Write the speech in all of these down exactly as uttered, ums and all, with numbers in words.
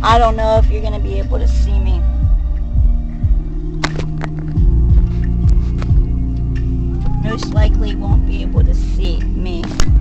I don't know if you're going to be able to see me. Most likely won't be able to see me.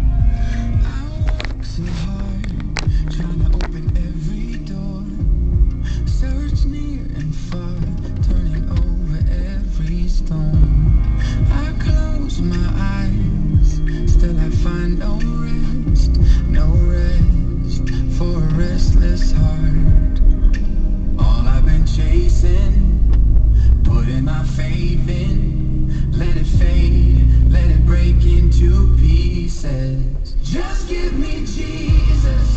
Just give me Jesus.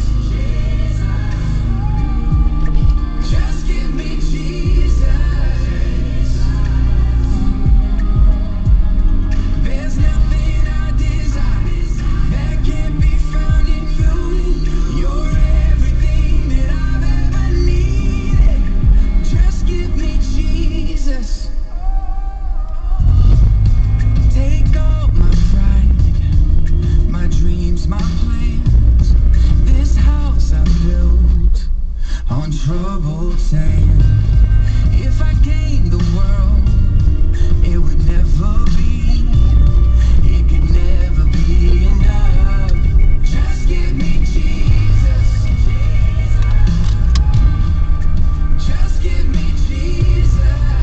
Just give me Jesus. There's nothing I desire that can't be found in you. You're everything that I've ever needed. Just give me Jesus. Take all my pride, my dreams, my plans. This house I built on troubled sand. If I gained the world, it would never be, it could never be enough. Just give me Jesus. Just give me Jesus.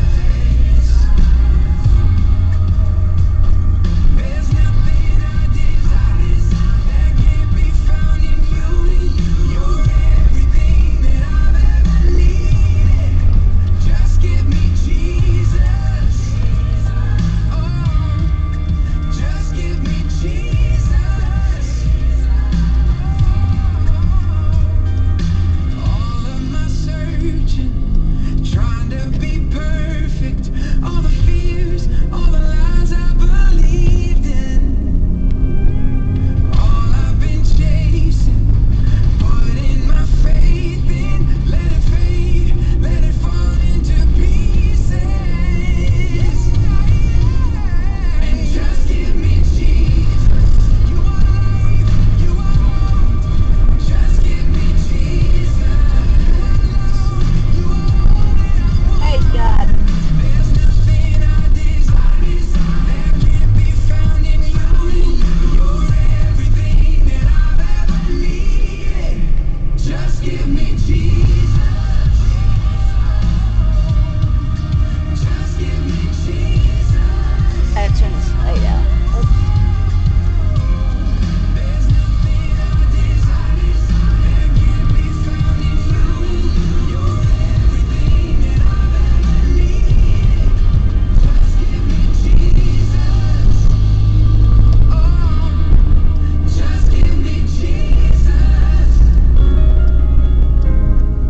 There's nothing I desire that can't be found in you. You're everything that I've ever needed. Just give me Jesus. Oh, just give me Jesus. All of my searching, trying to be perfect, all the fears, all the lies I believed in, all I've been chasing, putting my faith in, let it fade, let it fall into pieces, and just give me Jesus. You are life, you are hope, just give me Jesus. You are all that I want. Praise God. There's nothing I desire that can't be found in you. You're everything that I've ever needed. Just give me Jesus. Just give me Jesus. I gotta turn this light out. There's nothing I desire that can't be found in you. You're everything that I've ever needed. Just give me Jesus. Oh, just give me Jesus.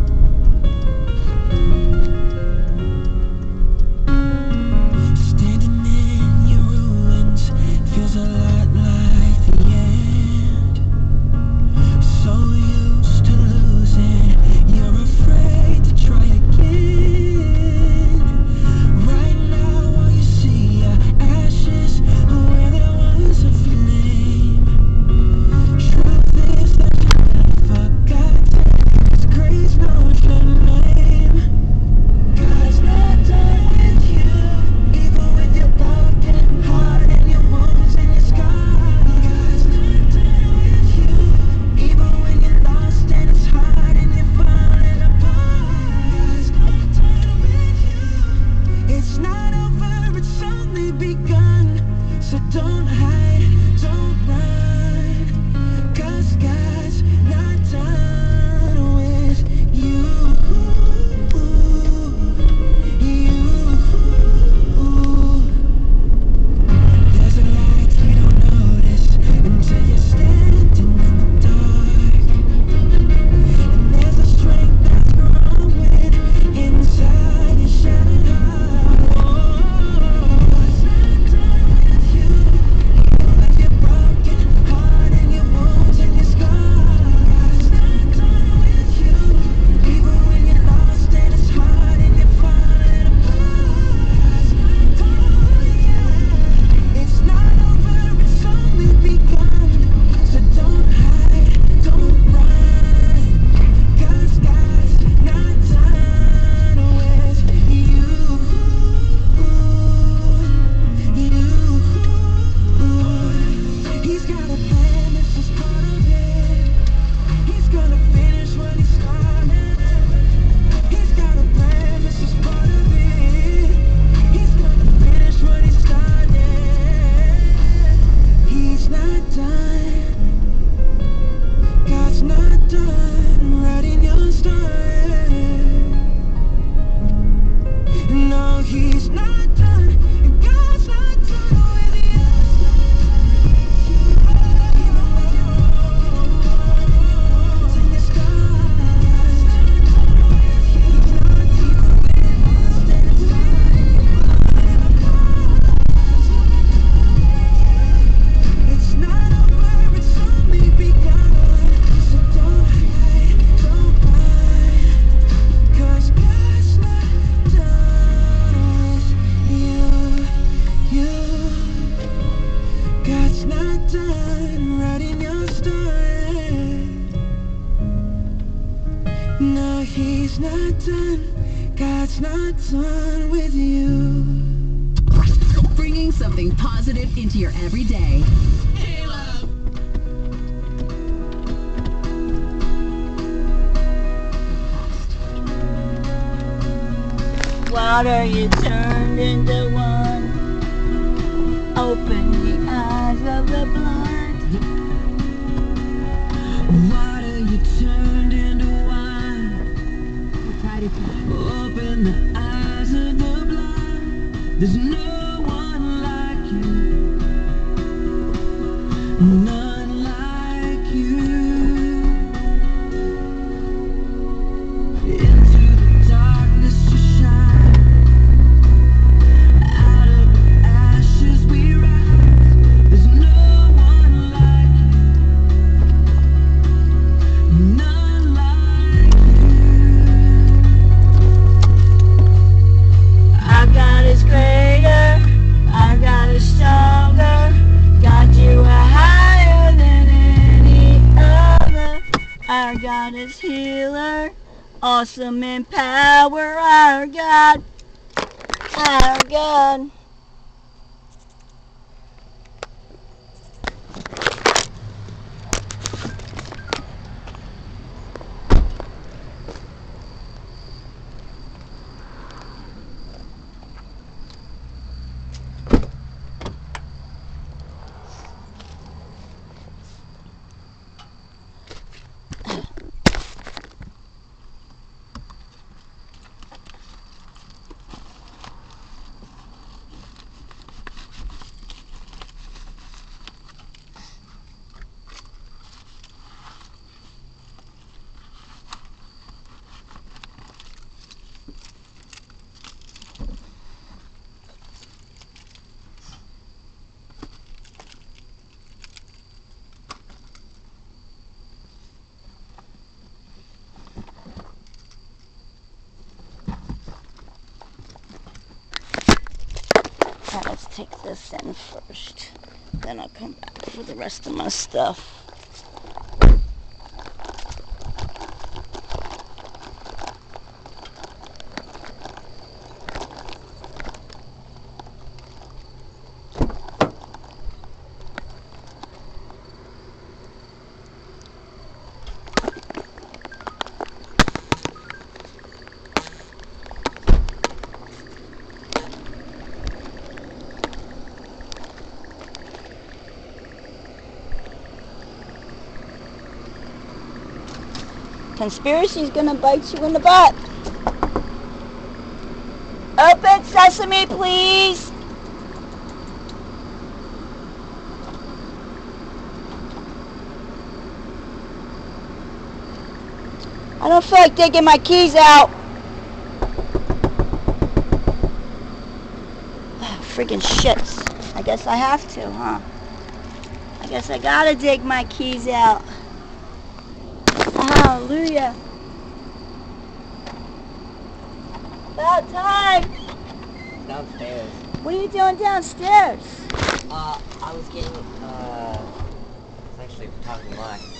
No, he's not done. God's not done with you. Bringing something positive into your everyday. Hey, love. Water, you turned into one. Open the eyes of the blind. Water, you turned into wine. Open the eyes of the blind. There's no one like you. None like you. Into the darkness you shine. Out of the ashes we rise. There's no one like you. None like you. Our God is greater. Our God is stronger. God, you are higher than any other. Our God is healer. Awesome in power. Our God. Our God. Alright, let's take this in first. Then I'll come back for the rest of my stuff. Conspiracy's gonna bite you in the butt. Open sesame, please. I don't feel like taking my keys out. Freaking shits. I guess I have to, huh? I guess I gotta take my keys out. Hallelujah. About time. Downstairs. What are you doing downstairs? Uh, I was getting, uh, I was actually talking to Marc.